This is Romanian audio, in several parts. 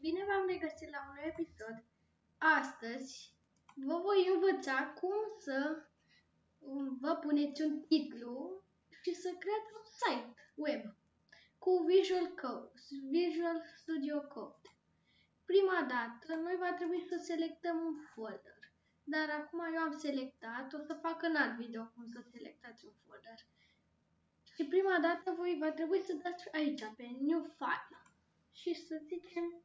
bine v-am regăsit la un nou episod. Astăzi vă voi învăța cum să vă puneți un titlu și să creați un site web cu Visual Studio Code. Prima dată noi va trebui să selectăm un folder, dar acum eu am selectat, o să fac în alt video cum să selectați un folder. Și prima dată voi va trebui să dați aici pe New File și să zicem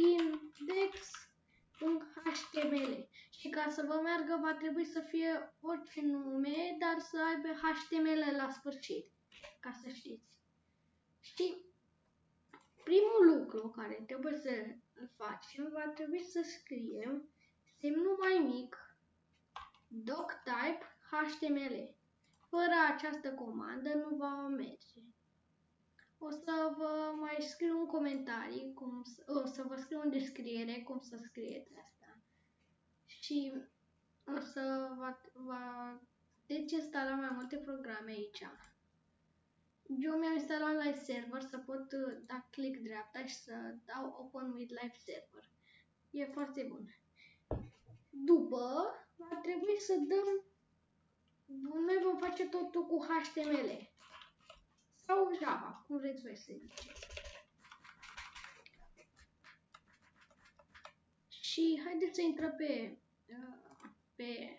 index.html și ca să vă meargă va trebui să fie orice nume, dar să aibă HTML la sfârșit, ca să știți. Și primul lucru care trebuie să îl facem va trebui să scriem semnul mai mic doctype HTML. Fără această comandă nu va merge. O să vă mai scriu în comentarii, o să vă scriu în descriere cum să scrieți asta. Și o să deci instala mai multe programe aici. Eu mi-am instalat Live Server să pot da click dreapta și să dau Open with Live Server. E foarte bun. După va trebui să dăm, noi vom face totul cu HTML sau Java, cum vreți voi să ziceți. Și haideți să intrăm pe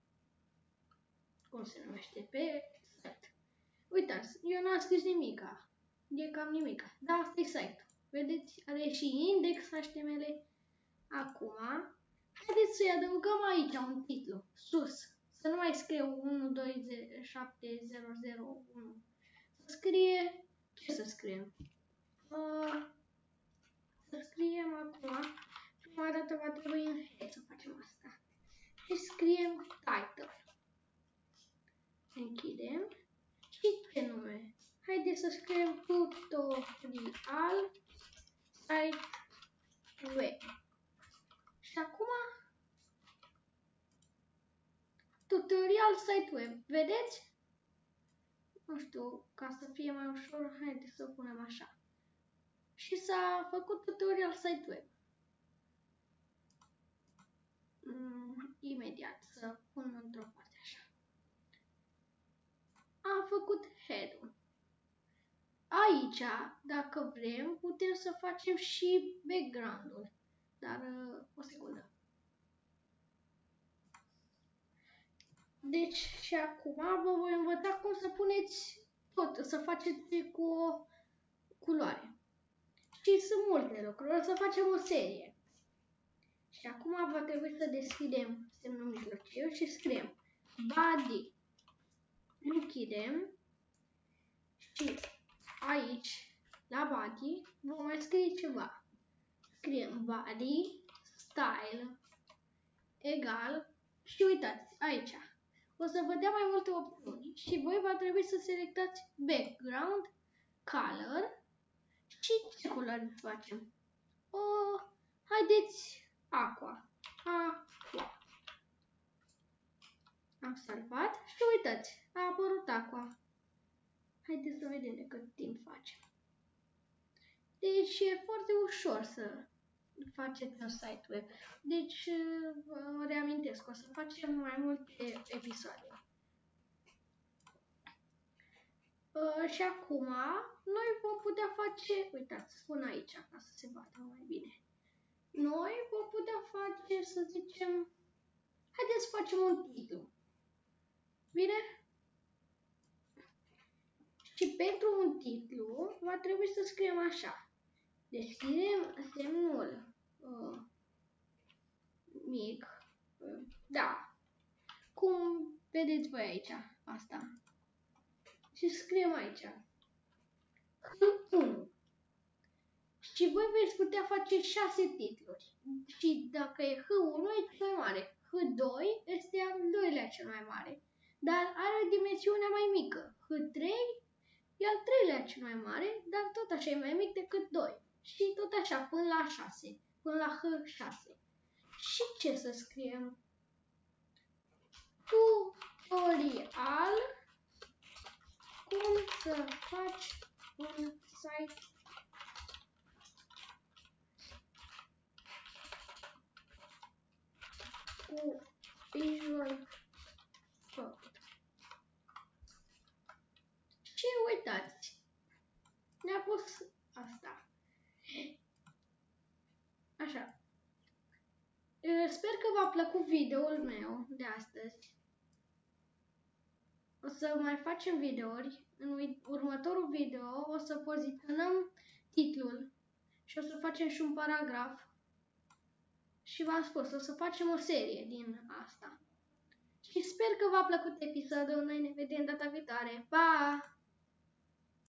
cum se numește, pe site. Uitați, eu n-am scris nimica, e cam nimica, dar asta e site-ul. Vedeți, are și index HTML. Acum, haideți să-i adăugăm aici un titlu, sus, să nu mai scriu 127001. Să scrie, ce să scriem? Să scriem acum, prima dată va trebui în head să facem asta. Și scriem title. Închidem. Și ce nume? Haideți să scriem tutorial site web. Și acum tutorial site web. Vedeți? Nu știu, ca să fie mai ușor, haideți să o punem așa. Și s-a făcut tutorial site web. Imediat să pun într-o parte așa. Am făcut head-ul. Aici, dacă vrem, putem să facem și background-ul. Dar, o secundă. Deci, și acum vă voi învăța cum să puneți tot, să faceți cu o culoare. Și sunt multe lucruri, o să facem o serie. Și acum va trebui să deschidem semnul mijlociu și scriem body. Închidem și aici, la body, vom mai scrie ceva. Scriem body, style, egal și uitați, aici. O să vă dea mai multe opțiuni și voi va trebui să selectați background, color și ce culoare facem. Haideți aqua. Am salvat și uitați, a apărut aqua. Haideți să vedem de cât timp facem. Deci e foarte ușor să faceți un site web. Deci vă reamintesc, o să facem mai multe episoade. Și acum noi vom putea face, uitați, spun aici ca să se vadă mai bine. Noi vom putea face, să zicem, haideți să facem un titlu. Bine? Și pentru un titlu va trebui să scriem așa. Deschidem semnul mic, da, cum vedeți voi aici, asta. Și scriem aici H1. Și voi veți putea face 6 titluri. Și dacă e H1 e cel mai mare, H2 este al doilea cel mai mare, dar are dimensiunea mai mică. H3 e al treilea cel mai mare, dar tot așa e mai mic decât 2. Și tot așa până la 6, până la H6. Și ce să scriem? Tutorial cum să faci un site frumos asta. Așa. Sper că v-a plăcut videoul meu de astăzi. O să mai facem videouri. În următorul video o să poziționăm titlul și o să facem și un paragraf. Și v-am spus, o să facem o serie din asta. Și sper că v-a plăcut episodul. Noi ne vedem data viitoare. Pa!